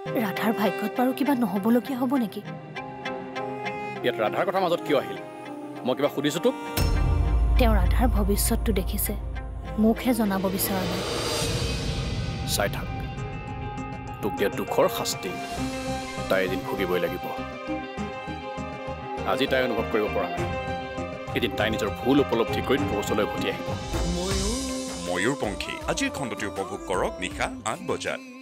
ৰাধাৰ ভাগ্যত বাৰু কিবা নহ'বলগীয়া হ'ব নেকি? ইয়াত ৰাধাৰ কথা মাজত কিয় আহিল? মই কিবা সুধিছোঁ তোক? তেওঁ ৰাধাৰ ভৱিষ্যতটো দেখিছে, মোকহে জনাব বিচৰা নাই। চাই থাক, তোক দিয়া দুখৰ শাস্তি তাই এদিন ভুগিবই লাগিব। আজি তাই অনুভৱ কৰিব পৰা নাই, এদিন তাই নিজৰ ভুল উপলব্ধি কৰি তোৰ ওচৰলৈ উভতি আহিব। ময়ূৰপংখী আজিৰ খণ্ডটি উপভোগ কৰক নিশা ৮ বজাত।